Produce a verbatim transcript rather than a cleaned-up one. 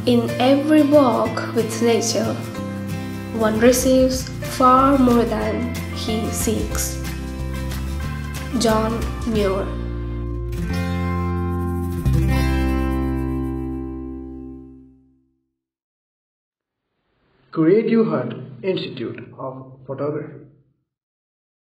In every walk with nature, one receives far more than he seeks. John Muir. Creative Hut Institute of Photography.